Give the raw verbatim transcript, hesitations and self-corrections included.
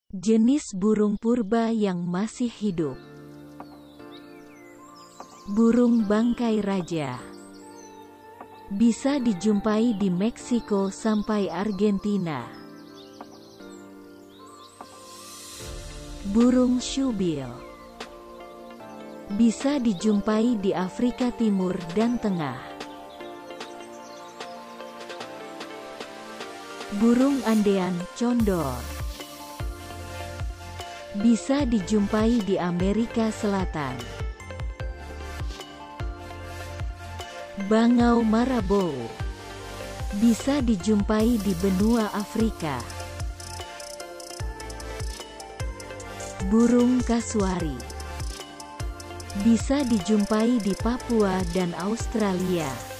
Jenis burung purba yang masih hidup. Burung bangkai raja. Bisa dijumpai di Meksiko sampai Argentina. Burung syubil. Bisa dijumpai di Afrika Timur dan Tengah. Burung andean condor. Bisa dijumpai di Amerika Selatan. Bangau marabou. Bisa dijumpai di benua Afrika. Burung kasuari. Bisa dijumpai di Papua dan Australia.